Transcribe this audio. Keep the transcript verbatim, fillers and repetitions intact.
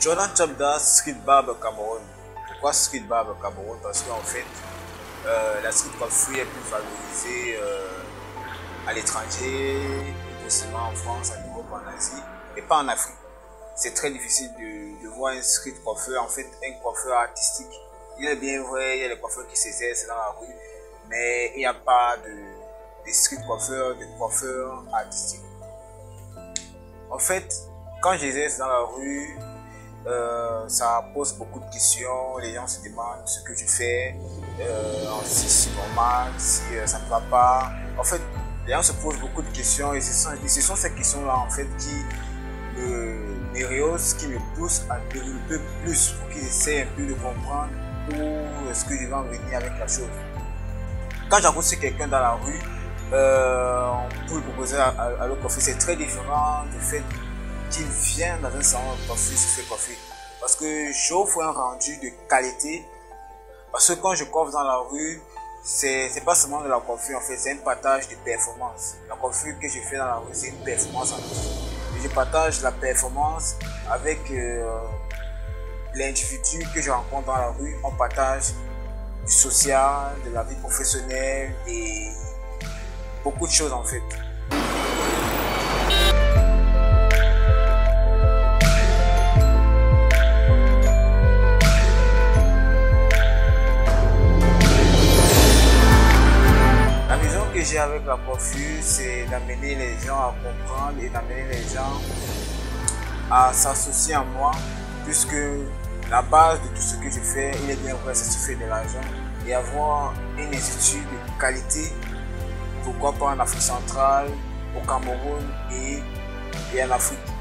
Jordan Chapda, Street Barber Cameroun. Pourquoi Street Barber Cameroun? Parce qu'en fait, euh, la street coiffure est plus valorisée euh, à l'étranger, possiblement en France, en Europe, en Asie, mais pas en Afrique. C'est très difficile de, de voir un street coiffeur, en fait, un coiffeur artistique. Il est bien vrai, il y a les coiffeurs qui s'exercent dans la rue, mais il n'y a pas de, de street coiffeurs, de coiffeurs artistiques. En fait, quand j'exerce dans la rue, euh, ça pose beaucoup de questions. Les gens se demandent ce que je fais, euh, si c'est normal, si euh, ça ne va pas. En fait, les gens se posent beaucoup de questions et ce sont, et ce sont ces questions-là en fait qui me, me rehaussent, qui me poussent à développer plus pour qu'ils essaient un peu de comprendre où est-ce que je vais en venir avec la chose. Quand j'accoste quelqu'un dans la rue, euh, pour lui proposer à, à, à le coiffer, c'est très différent du fait qu'il vient dans un salon de coiffure se faire coiffer. Parce que j'offre un rendu de qualité. Parce que quand je coiffe dans la rue, c'est pas seulement de la coiffure, en fait, c'est un partage de performance. La coiffure que je fais dans la rue, c'est une performance en plus. Et je partage la performance avec euh, l'individu que je rencontre dans la rue. On partage du social, de la vie professionnelle et beaucoup de choses en fait. La vision que j'ai avec la coiffure, c'est d'amener les gens à comprendre et d'amener les gens à s'associer à moi, puisque la base de tout ce que je fais, il est bien vrai, c'est se faire de l'argent et avoir une institut de qualité, pourquoi pas en Afrique centrale, au Cameroun et, et en Afrique.